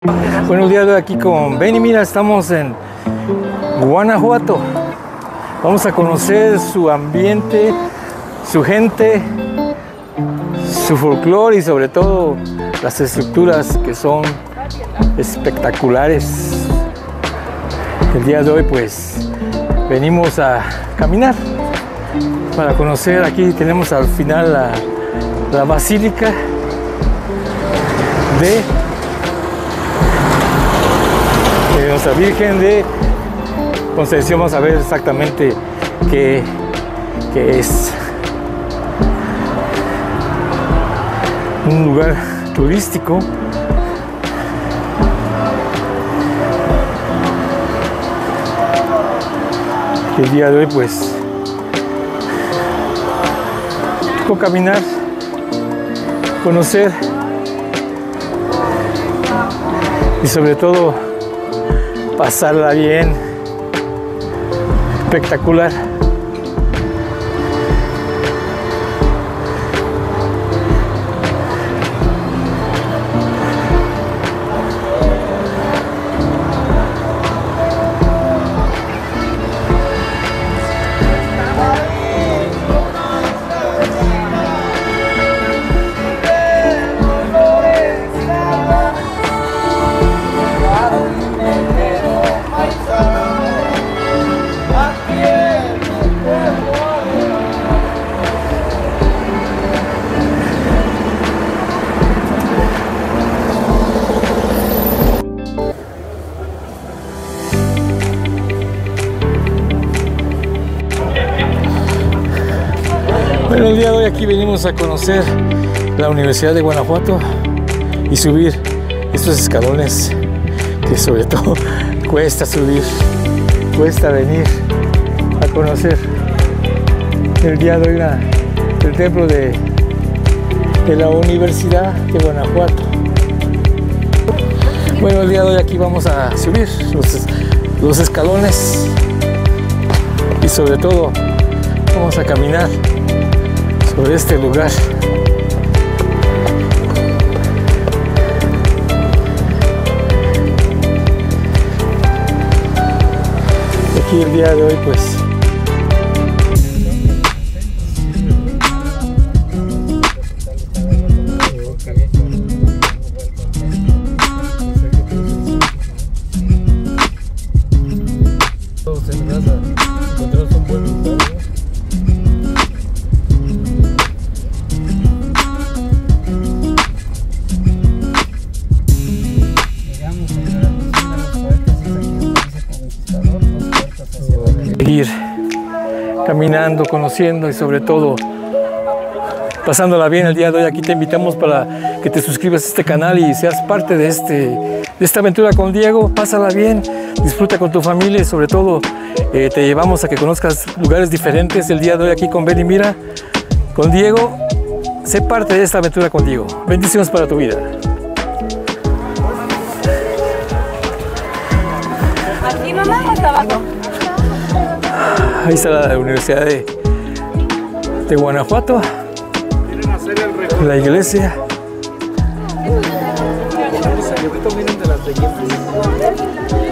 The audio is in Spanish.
Buenos días, aquí con Benny. Mira, estamos en Guanajuato. Vamos a conocer su ambiente, su gente, su folclore y sobre todo las estructuras que son espectaculares. El día de hoy pues venimos a caminar para conocer. Aquí tenemos al final la basílica de Nuestra Virgen de Concepción. Vamos a ver exactamente qué es. Un lugar turístico. El día de hoy pues tocó caminar, conocer y sobre todo pasarla bien. Espectacular. Bueno, el día de hoy aquí venimos a conocer la Universidad de Guanajuato y subir estos escalones que sobre todo cuesta subir, cuesta venir a conocer. El día de hoy el templo de la Universidad de Guanajuato. Bueno, el día de hoy aquí vamos a subir los escalones y sobre todo vamos a caminar por este lugar. Aquí el día de hoy pues ir caminando, conociendo y sobre todo pasándola bien. El día de hoy aquí te invitamos para que te suscribas a este canal y seas parte de esta aventura con Diego. Pásala bien, disfruta con tu familia y sobre todo te llevamos a que conozcas lugares diferentes. El día de hoy aquí con Benny Mira, con Diego, sé parte de esta aventura con Diego. Bendiciones para tu vida. ¿Aquí, mamá, o hasta abajo? Ahí está la Universidad de Guanajuato, la iglesia. Miren de las leyendas.